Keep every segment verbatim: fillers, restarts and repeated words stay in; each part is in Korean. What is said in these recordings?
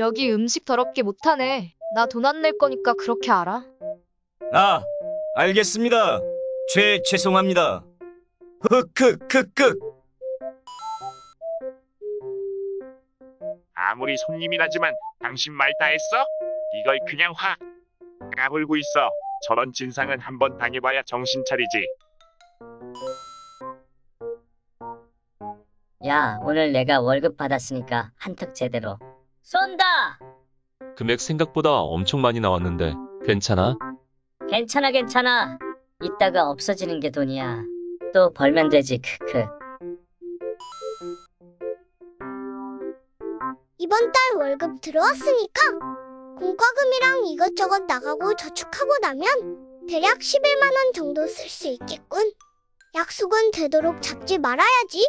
여기 음식 더럽게 못하네. 나 돈 안 낼 거니까 그렇게 알아. 아, 알겠습니다. 죄, 죄송합니다. 흑흑흑흑. 아무리 손님이라지만 당신 말 다 했어? 이걸 그냥 확 까불고 있어. 저런 진상은 한번 당해봐야 정신 차리지. 야, 오늘 내가 월급 받았으니까 한턱 제대로 쏜다! 금액 생각보다 엄청 많이 나왔는데 괜찮아? 괜찮아, 괜찮아. 이따가 없어지는 게 돈이야. 또 벌면 되지, 크크. 이번 달 월급 들어왔으니까 공과금이랑 이것저것 나가고 저축하고 나면 대략 십일만 원 정도 쓸 수 있겠군. 약속은 되도록 잡지 말아야지.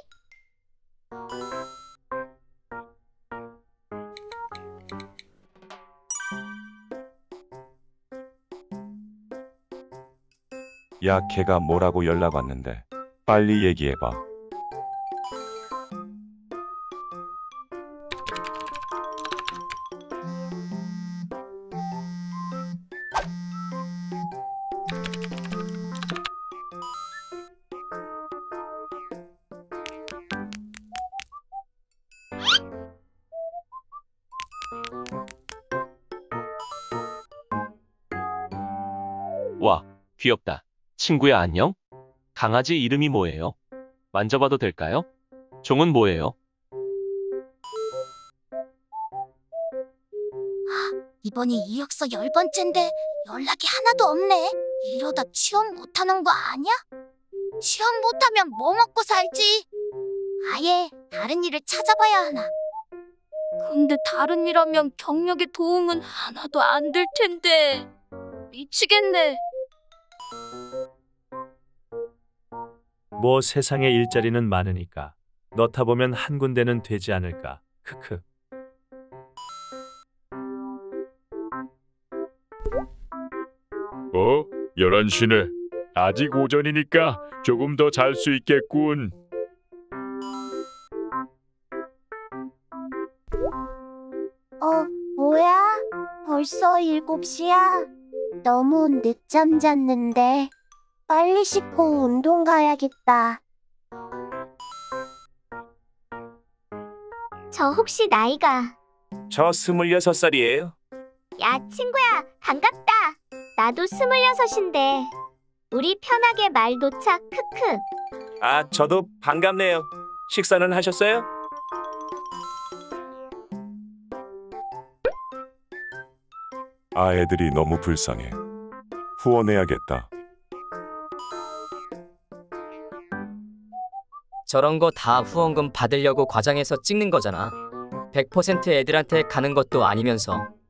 야, 걔가 뭐라고 연락 왔는데 빨리 얘기해봐. 와, 귀엽다. 친구야, 안녕? 강아지 이름이 뭐예요? 만져봐도 될까요? 종은 뭐예요? 이번이 이력서 열 번째인데 연락이 하나도 없네. 이러다 취업 못하는 거 아니야? 취업 못하면 뭐 먹고 살지? 아예 다른 일을 찾아봐야 하나? 근데 다른 일 하면 경력에 도움은 하나도 안 될 텐데. 미치겠네. 뭐 세상에 일자리는 많으니까 넣다 보면 한 군데는 되지 않을까. 크크. 어? 열한 시네. 아직 오전이니까 조금 더 잘 수 있겠군. 어, 뭐야? 벌써 일곱 시야? 너무 늦잠 잤는데. 빨리 씻고 운동 가야겠다. 저 혹시 나이가? 저 스물여섯 살이에요. 야, 친구야, 반갑다. 나도 스물여섯인데. 우리 편하게 말 놓자, 크크. 아, 저도 반갑네요. 식사는 하셨어요? 아, 애들이 너무 불쌍해. 후원해야겠다. 저런 거 다 후원금 받으려고 과장해서 찍는 거잖아. 백 퍼센트 애들한테 가는 것도 아니면서.